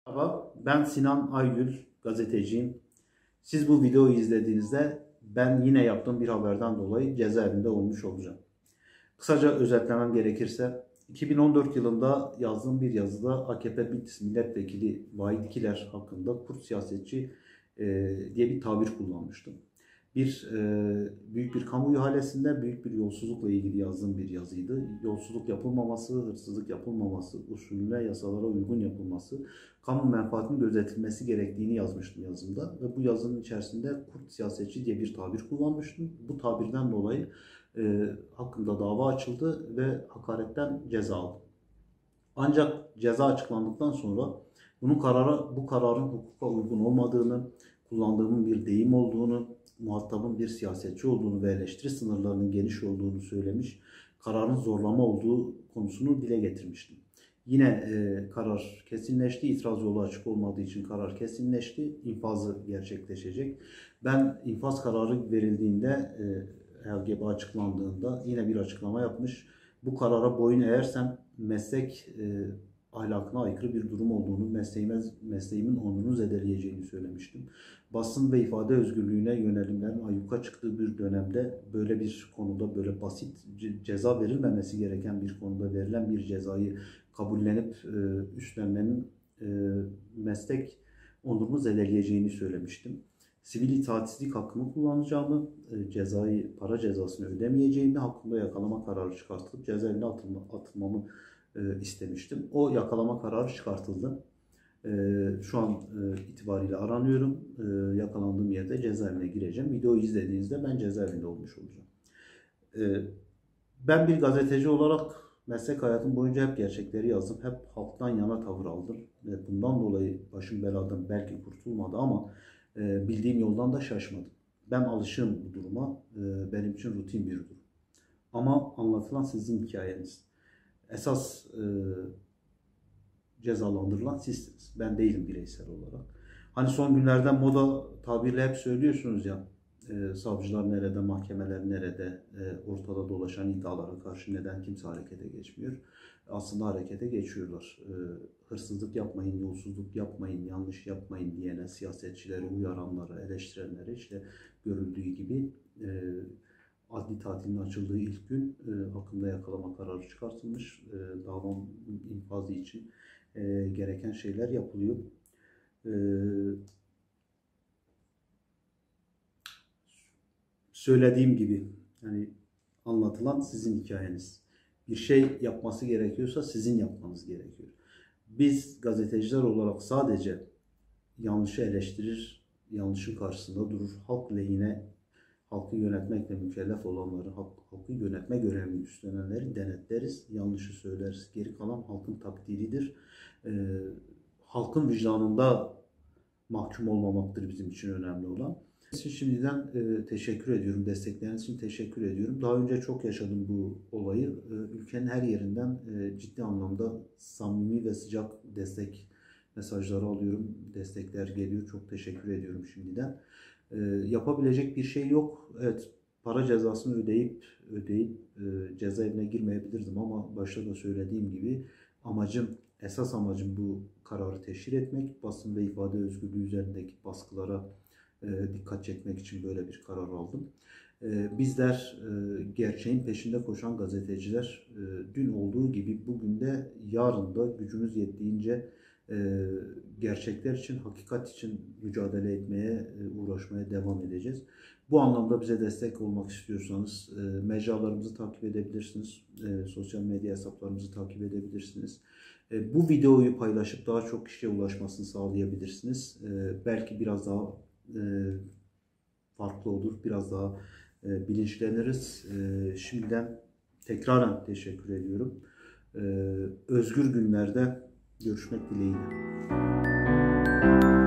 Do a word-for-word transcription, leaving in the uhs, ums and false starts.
Merhaba, ben Sinan Aygül, gazeteciyim. Siz bu videoyu izlediğinizde ben yine yaptığım bir haberden dolayı cezaevinde olmuş olacağım. Kısaca özetlemem gerekirse, iki bin on dört yılında yazdığım bir yazıda A K P Bitlis Milletvekili Vahit İkiler hakkında kurt siyasetçi e, diye bir tabir kullanmıştım. Bir e, büyük bir kamu ihalesinde büyük bir yolsuzlukla ilgili yazdığım bir yazıydı. Yolsuzluk yapılmaması, hırsızlık yapılmaması, usulüne, yasalara uygun yapılması, kamu menfaatinin gözetilmesi gerektiğini yazmıştım yazımda. Ve bu yazının içerisinde kurt siyasetçi diye bir tabir kullanmıştım. Bu tabirden dolayı e, hakkında dava açıldı ve hakaretten ceza aldı. Ancak ceza açıklandıktan sonra bunun karara, bu kararın hukuka uygun olmadığını, kullandığımın bir deyim olduğunu, muhatabın bir siyasetçi olduğunu ve eleştiri sınırlarının geniş olduğunu söylemiş, kararın zorlama olduğu konusunu dile getirmiştim. Yine e, karar kesinleşti, itiraz yolu açık olmadığı için karar kesinleşti, infazı gerçekleşecek. Ben infaz kararı verildiğinde, e, H G B açıklandığında yine bir açıklama yapmış. Bu karara boyun eğersem meslek e, ahlakına aykırı bir durum olduğunu, mesleğime, mesleğimin onurunu zedeleyeceğini söylemiştim. Basın ve ifade özgürlüğüne yönelimlerin ayyuka çıktığı bir dönemde böyle bir konuda, böyle basit ceza verilmemesi gereken bir konuda verilen bir cezayı kabullenip e, üstlenmenin e, meslek onurumu zedeleyeceğini söylemiştim. Sivil itaatsizlik hakkımı kullanacağımı, e, cezayı, para cezasını ödemeyeceğimi, hakkında yakalama kararı çıkartılıp cezaevine atılma, atılmamı e, istemiştim. O yakalama kararı çıkartıldı. E, şu an e, itibariyle aranıyorum. E, yakalandığım yerde cezaevine gireceğim. Videoyu izlediğinizde ben cezaevinde olmuş olacağım. E, ben bir gazeteci olarak meslek hayatım boyunca hep gerçekleri yazdım. Hep halktan yana tavır aldım. Ve bundan dolayı başım beladan belki kurtulmadı ama e, bildiğim yoldan da şaşmadım. Ben alışığım bu duruma. E, benim için rutin bir durum. Ama anlatılan sizin hikayeniz. Esas e, cezalandırılan sizsiniz. Ben değilim bireysel olarak. Hani son günlerden moda tabirle hep söylüyorsunuz ya, e, savcılar nerede, mahkemeler nerede, e, ortada dolaşan iddialara karşı neden kimse harekete geçmiyor? Aslında harekete geçiyorlar. E, hırsızlık yapmayın, yolsuzluk yapmayın, yanlış yapmayın diyene, siyasetçileri, uyaranlara, eleştirenlere işte görüldüğü gibi e, adli tatilin açıldığı ilk gün e, hakkında yakalama kararı çıkartılmış. E, davanın infazı için e, gereken şeyler yapılıyor. E, söylediğim gibi yani anlatılan sizin hikayeniz. Bir şey yapması gerekiyorsa sizin yapmanız gerekiyor. Biz gazeteciler olarak sadece yanlışı eleştirir, yanlışın karşısında durur, halk lehine, halkı yönetmekle mükellef olanları, halk, halkı yönetme görevini üstlenenleri denetleriz, yanlışı söyleriz. Geri kalan halkın takdiridir. Ee, halkın vicdanında mahkum olmamaktır bizim için önemli olan. Şimdiden e, teşekkür ediyorum. Destekleriniz için teşekkür ediyorum. Daha önce çok yaşadım bu olayı. E, ülkenin her yerinden e, ciddi anlamda samimi ve sıcak destek mesajları alıyorum. Destekler geliyor. Çok teşekkür ediyorum şimdiden. E, yapabilecek bir şey yok. Evet, para cezasını ödeyip ödeyip e, cezaevine girmeyebilirdim ama başta da söylediğim gibi amacım, esas amacım bu kararı teşhir etmek. Basın ve ifade özgürlüğü üzerindeki baskılara dikkat çekmek için böyle bir karar aldım. Bizler gerçeğin peşinde koşan gazeteciler dün olduğu gibi bugün de yarın da gücümüz yettiğince gerçekler için, hakikat için mücadele etmeye, uğraşmaya devam edeceğiz. Bu anlamda bize destek olmak istiyorsanız mecralarımızı takip edebilirsiniz, sosyal medya hesaplarımızı takip edebilirsiniz. Bu videoyu paylaşıp daha çok kişiye ulaşmasını sağlayabilirsiniz. Belki biraz daha farklı olur. Biraz daha bilinçleniriz. Şimdiden tekraren teşekkür ediyorum. Özgür günlerde görüşmek dileğiyle.